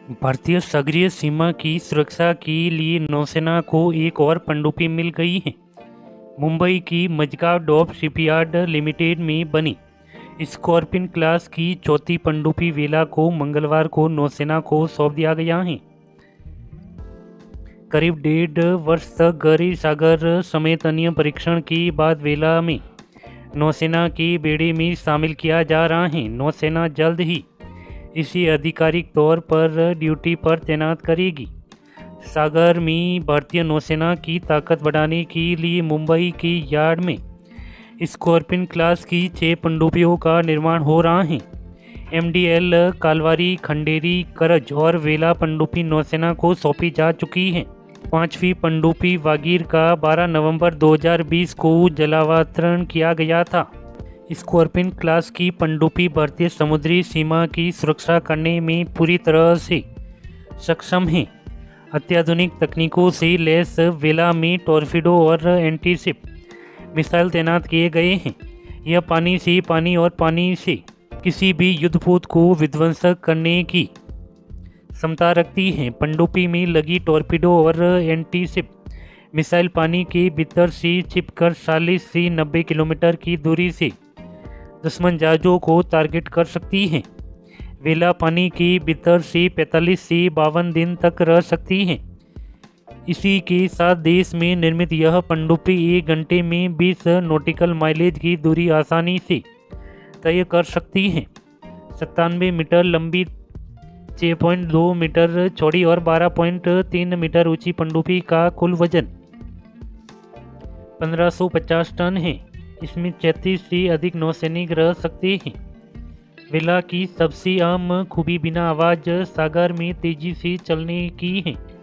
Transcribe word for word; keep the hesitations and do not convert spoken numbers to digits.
भारतीय सागरीय सीमा की सुरक्षा के लिए नौसेना को एक और पनडुब्बी मिल गई है। मुंबई की मझगांव डॉक शिपयार्ड लिमिटेड में बनी स्कॉर्पिन क्लास की चौथी पनडुब्बी वेला को मंगलवार को नौसेना को सौंप दिया गया है। करीब डेढ़ वर्ष तक गहरी सागर समेत अन्य परीक्षण के बाद वेला में नौसेना के बेड़े में शामिल किया जा रहा है। नौसेना जल्द ही इसे आधिकारिक तौर पर ड्यूटी पर तैनात करेगी। सागर में भारतीय नौसेना की ताकत बढ़ाने के लिए मुंबई के यार्ड में स्कॉर्पिन क्लास की छह पनडुब्बियों का निर्माण हो रहा है। एमडीएल कालवारी, खंडेरी, करज और वेला पनडुब्बी नौसेना को सौंपी जा चुकी है। पांचवी पनडुब्बी वागीर का बारह नवंबर दो हज़ार बीस को जलावतरण किया गया था। स्कॉर्पिन क्लास की पनडुब्बी भारतीय समुद्री सीमा की सुरक्षा करने में पूरी तरह से सक्षम है। अत्याधुनिक तकनीकों से लैस वेला में टॉर्पीडो और एंटीशिप मिसाइल तैनात किए गए हैं। यह पानी से पानी और पानी से किसी भी युद्धपोत को विध्वंसक करने की क्षमता रखती है। पनडुब्बी में लगी टॉर्पीडो और एंटीशिप मिसाइल पानी के भीतर से छिपकर चालीस से नब्बे किलोमीटर की दूरी से दुश्मन जहाज़ों को टारगेट कर सकती है। वेला पानी के भीतर से पैंतालीस से बावन दिन तक रह सकती है। इसी के साथ देश में निर्मित यह पनडुब्बी एक घंटे में बीस नॉटिकल माइलेज की दूरी आसानी से तय कर सकती है। सत्तानवे मीटर लंबी, छह पॉइंट दो मीटर चौड़ी और बारह पॉइंट तीन मीटर ऊंची पनडुब्बी का कुल वजन पंद्रह सौ पचास टन है। इसमें तैंतीस से अधिक नौसैनिक रह सकते हैं। वेला की सबसे आम खूबी बिना आवाज़ सागर में तेजी से चलने की है।